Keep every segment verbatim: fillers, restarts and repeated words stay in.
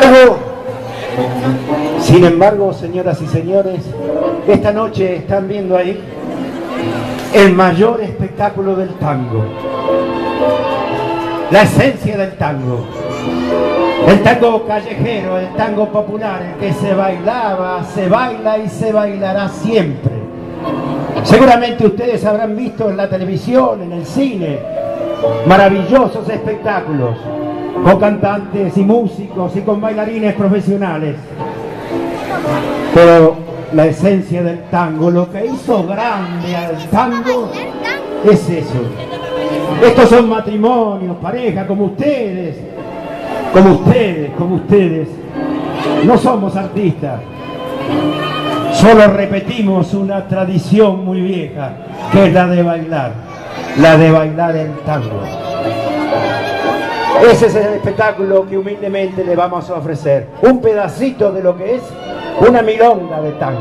embargo, sin embargo, señoras y señores, esta noche están viendo ahí el mayor espectáculo del tango, la esencia del tango, el tango callejero, el tango popular, el que se bailaba, se baila y se bailará siempre. Seguramente ustedes habrán visto en la televisión, en el cine, maravillosos espectáculos con cantantes y músicos y con bailarines profesionales. Pero la esencia del tango, lo que hizo grande al tango, es eso. Estos son matrimonios, parejas, como ustedes, como ustedes, como ustedes. No somos artistas, solo repetimos una tradición muy vieja, que es la de bailar, la de bailar el tango. Ese es el espectáculo que humildemente le vamos a ofrecer, un pedacito de lo que es una milonga de tango.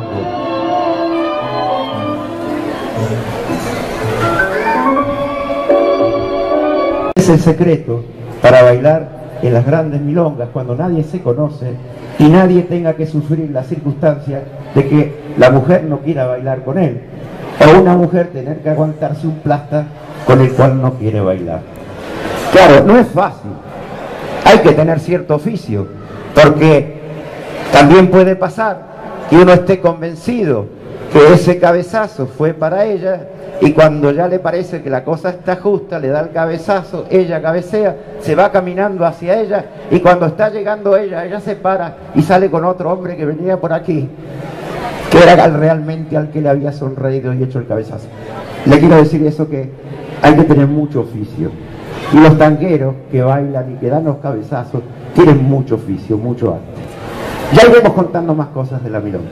Es el secreto para bailar en las grandes milongas, cuando nadie se conoce y nadie tenga que sufrir la circunstancia de que la mujer no quiera bailar con él, o una mujer tener que aguantarse un plasta con el cual no quiere bailar. Claro, no es fácil, hay que tener cierto oficio, porque también puede pasar que uno esté convencido que ese cabezazo fue para ella, y cuando ya le parece que la cosa está justa, le da el cabezazo, ella cabecea, se va caminando hacia ella, y cuando está llegando ella, ella se para y sale con otro hombre que venía por aquí, que era realmente al que le había sonreído y hecho el cabezazo. Le quiero decir eso, que hay que tener mucho oficio, y los tangueros que bailan y que dan los cabezazos tienen mucho oficio, mucho arte. Ya iremos contando más cosas de la milonga.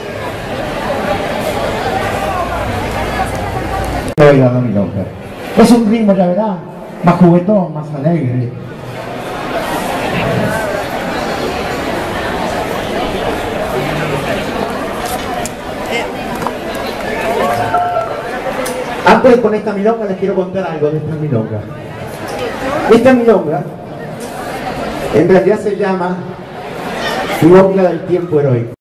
La milonga es un ritmo, ya verán, más juguetón, más alegre. Antes, con esta milonga les quiero contar algo de esta milonga. Esta milonga en realidad se llama Milonga del Tiempo Heroico.